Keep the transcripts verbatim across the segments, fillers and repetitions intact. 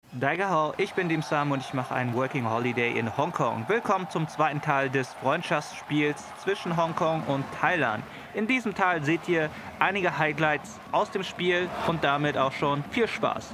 Daigahao, ich bin Dim Sam und ich mache einen Working Holiday in Hongkong. Willkommen zum zweiten Teil des Freundschaftsspiels zwischen Hongkong und Thailand. In diesem Teil seht ihr einige Highlights aus dem Spiel und damit auch schon viel Spaß.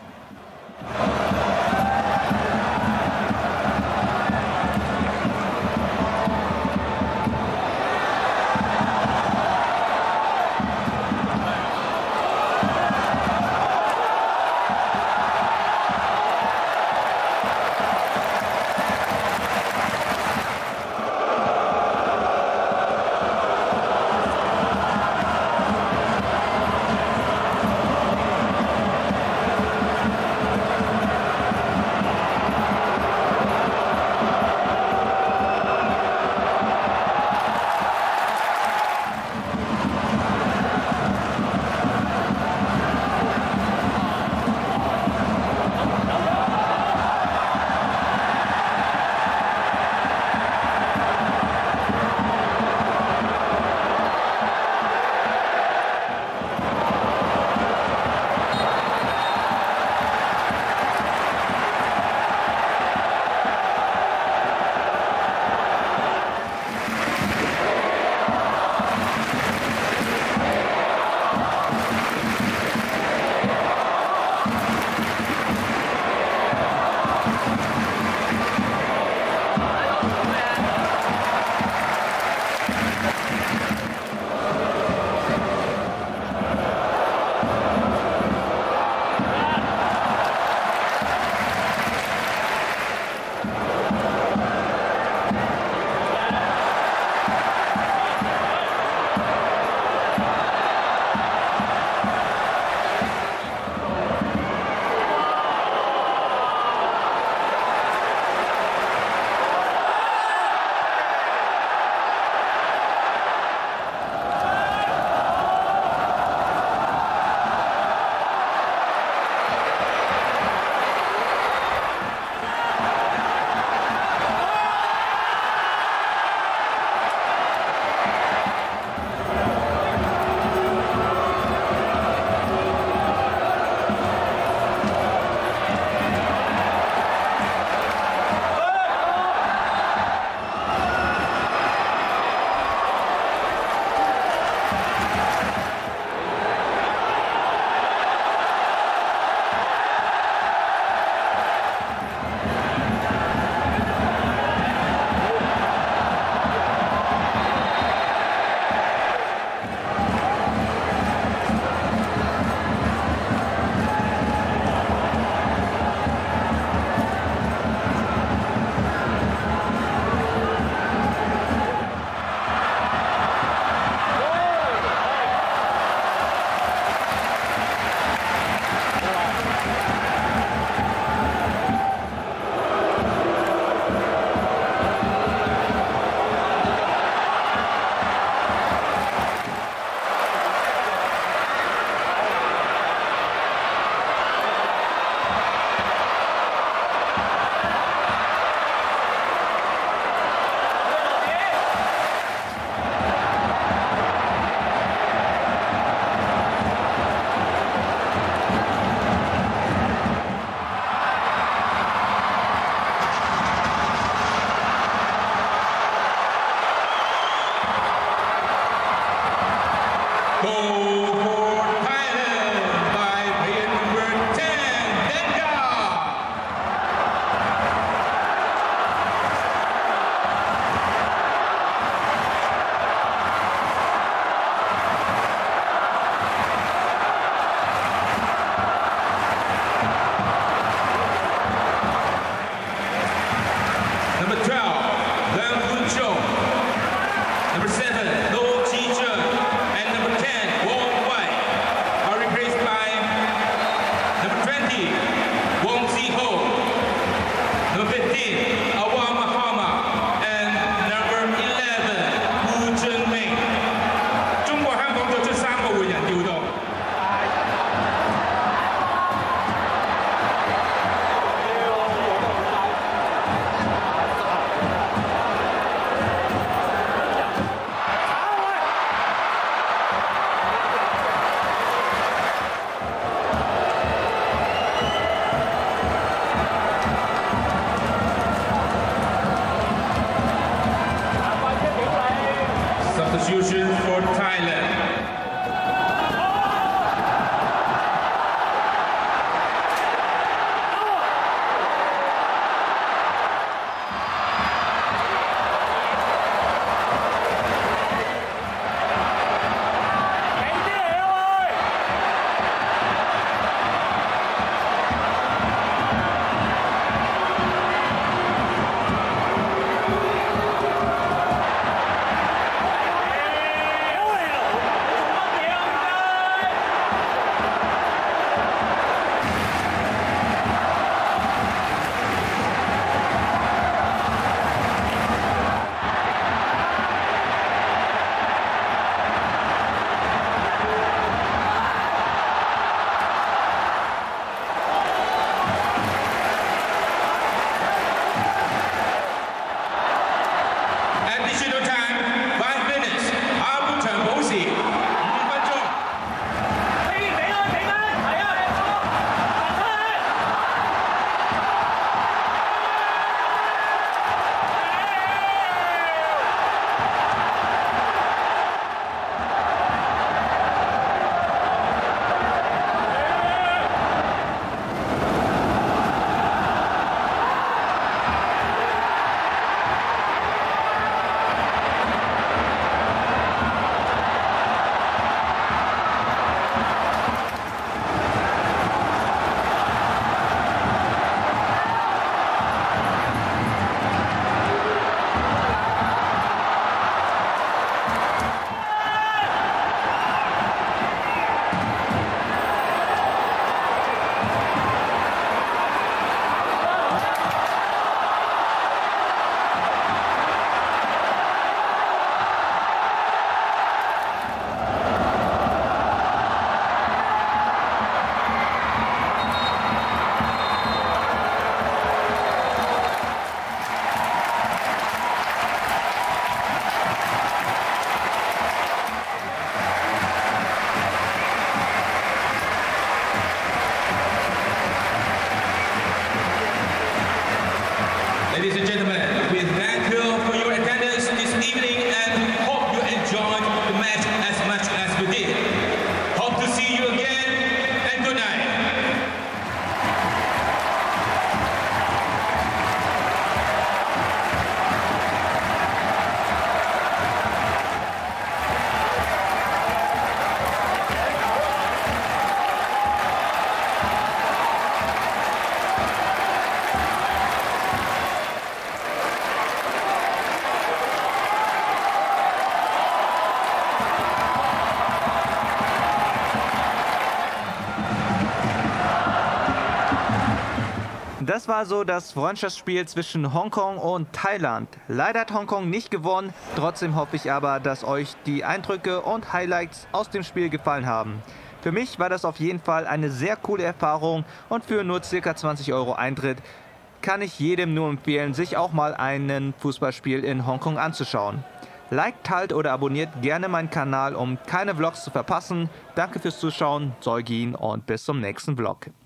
Das war so das Freundschaftsspiel zwischen Hongkong und Thailand. Leider hat Hongkong nicht gewonnen, trotzdem hoffe ich aber, dass euch die Eindrücke und Highlights aus dem Spiel gefallen haben. Für mich war das auf jeden Fall eine sehr coole Erfahrung und für nur ca. zwanzig Euro Eintritt kann ich jedem nur empfehlen, sich auch mal ein Fußballspiel in Hongkong anzuschauen. Liked, teilt oder abonniert gerne meinen Kanal, um keine Vlogs zu verpassen. Danke fürs Zuschauen, Zeugin und bis zum nächsten Vlog.